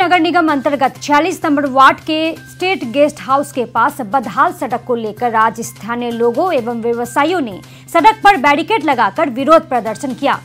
नगर निगम अंतर्गत 46 number ward के स्टेट गेस्ट हाउस के पास बदहाल सड़क को लेकर आज स्थानीय लोगों एवं व्यवसायियों ने सड़क पर बैरिकेड लगाकर विरोध प्रदर्शन किया।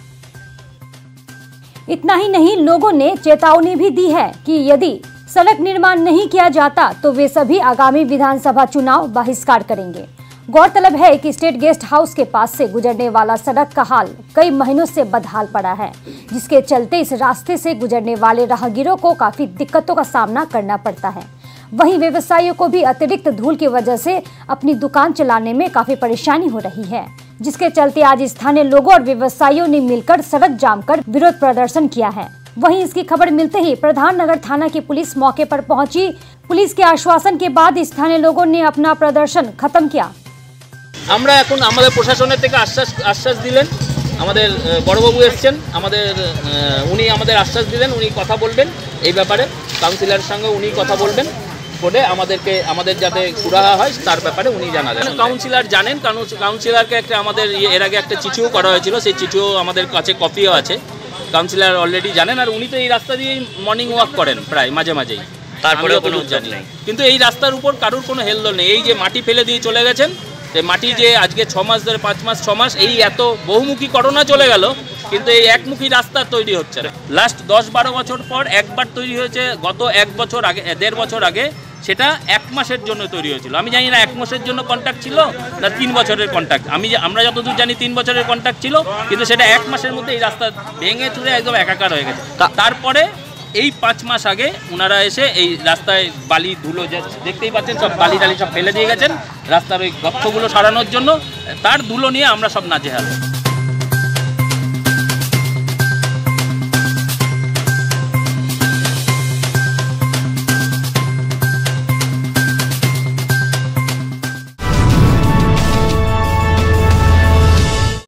इतना ही नहीं, लोगों ने चेतावनी भी दी है कि यदि सड़क निर्माण नहीं किया जाता तो वे सभी आगामी विधानसभा चुनाव बहिष्कार करेंगे। गौरतलब है कि स्टेट गेस्ट हाउस के पास से गुजरने वाला सड़क का हाल कई महीनों से बदहाल पड़ा है, जिसके चलते इस रास्ते से गुजरने वाले राहगीरों को काफी दिक्कतों का सामना करना पड़ता है। वहीं व्यवसायियों को भी अतिरिक्त धूल की वजह से अपनी दुकान चलाने में काफी परेशानी हो रही है, जिसके चलते आज स्थानीय लोगों और व्यवसायियों ने मिलकर सड़क जाम कर विरोध प्रदर्शन किया है। वहीं इसकी खबर मिलते ही प्रधान नगर थाना की पुलिस मौके पर पहुंची। पुलिस के आश्वासन के बाद स्थानीय लोगों ने अपना प्रदर्शन खत्म किया। আমরা এখন আমাদের প্রশাসনের থেকে আশ্বাস দিলেন, আমাদের বড়বাবু এসেছেন, উনি আমাদের আশ্বাস দিলেন, উনি কথা বলবেন এই ব্যাপারে, কাউন্সিলরের সঙ্গে উনি কথা বলবেন, বলে আমাদের যাতে সুরাহা হয় তার ব্যাপারে উনি জানালেন। কাউন্সিলর জানেন, কাউন্সিলরকে একটা আমাদের এর আগে একটা চিঠিও করা হয়েছিল, সেই চিঠিও আমাদের কাছে কপিও আছে, কাউন্সিলর অলরেডি জানেন। আর উনি তো এই রাস্তা দিয়ে মর্নিং ওয়াক করেন প্রায় মাঝে মাঝেই, তারপরে কোনো জানি না। কিন্তু এই রাস্তার উপর কারোর কোনো হেলদোল নেই। এই যে মাটি ফেলে দিয়ে চলে গেছেন, মাটি যে আজকে 6 মাস ধরে 5 মাস 6 মাস এই এত বহুমুখী করোনা চলে গেল, কিন্তু এই একমুখী রাস্তা তৈরি হচ্ছে না। লাস্ট 10-12 বছর পর একবার তৈরি হয়েছে, গত 1 বছর আগে 1.5 বছর আগে, সেটা 1 মাসের জন্য তৈরি হয়েছিল। আমি জানি না 1 মাসের জন্য কন্ট্রাক্ট ছিল না 3 বছরের কন্ট্রাক্ট, আমরা যতদূর জানি 3 বছরের কন্ট্রাক্ট ছিল, কিন্তু সেটা 1 মাসের মধ্যে এই রাস্তা ভেঙে চুরে একদম একাকার হয়ে গেছে। তারপরে এই 5 মাস আগে ওনারা এসে এই রাস্তায় বালি ধুলো দেখতেই পাচ্ছেন, সব বালি টালি সব ফেলে দিয়ে গেছেন রাস্তার ওই গর্তগুলো সারানোর জন্য। তার ধুলো নিয়ে আমরা সব নাজেহাল।